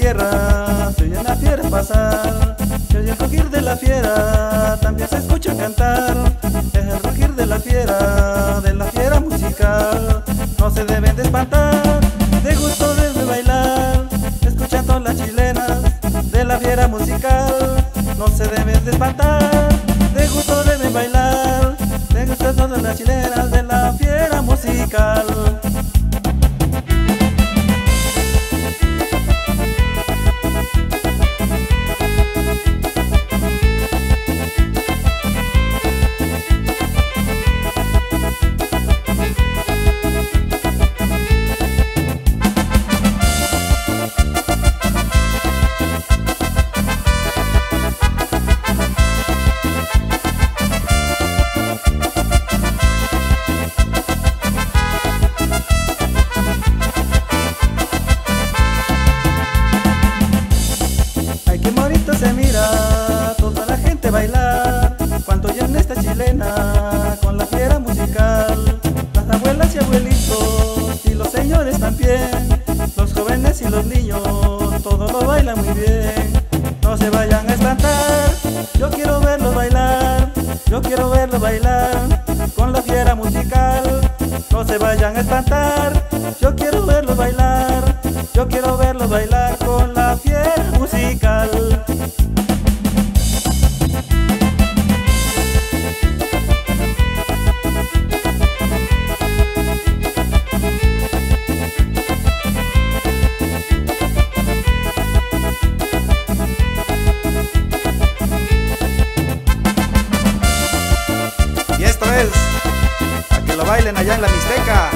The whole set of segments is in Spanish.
tierra, se oye la fiera pasar, se oye el rugir de la fiera, también se escucha cantar. Es el rugir de la fiera musical, no se deben de espantar, de gusto deben bailar, escuchando las chilenas de la fiera musical, no se deben de espantar, de gusto deben bailar, de gusto todas las chilenas de la fiera musical. Se mira toda la gente bailar cuando oyen esta chilena con la fiera musical. Las abuelas y abuelitos y los señores también, los jóvenes y los niños, todos lo bailan muy bien. No se vayan a espantar, yo quiero verlos bailar, yo quiero verlos bailar con la fiera musical. No se vayan a espantar, yo quiero verlos bailar, yo quiero verlos bailar con la fiera musical. Y esto es para que lo bailen allá en la Mixteca.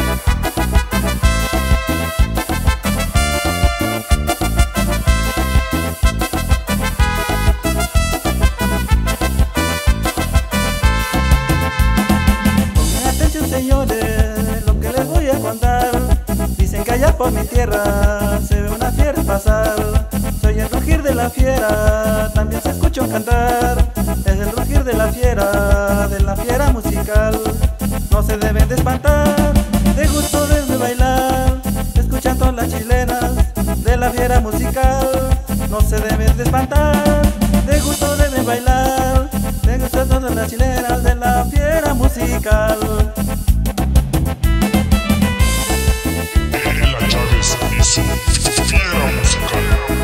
Pongan atención, señores, lo que les voy a contar. Dicen que allá por mi tierra se ve una fiera pasar. Soy el rugir de la fiera, también se escucha cantar. Es el rugir de la fiera musical. No se deben de espantar, de gusto deben bailar, escuchando las chilenas de la fiera musical. No se deben de espantar, de gusto deben bailar, de gusto todas las chilenas de la fiera musical. La Chávez y su fiera musical.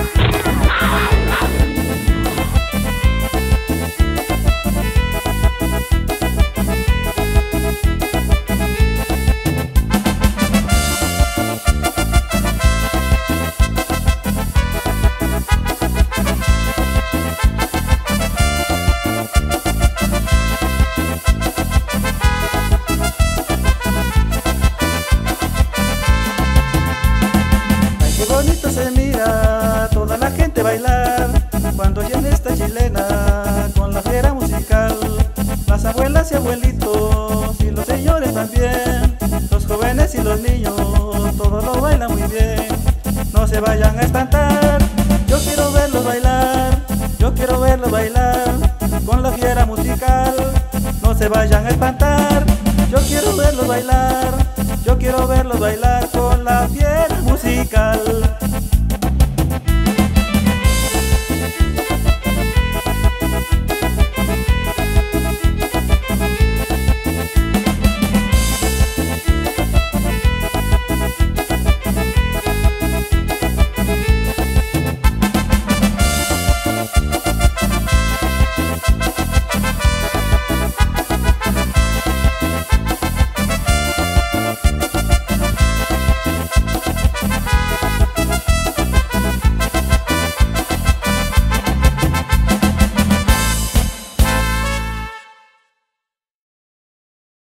Bonito se mira toda la gente bailar cuando oyen esta chilena con la fiera musical. Las abuelas y abuelitos y los señores también, los jóvenes y los niños, todos lo bailan muy bien. No se vayan a espantar, yo quiero verlos bailar, yo quiero verlos bailar con la fiera musical. No se vayan a espantar, yo quiero verlos bailar, yo quiero verlos bailar con la fiera musical.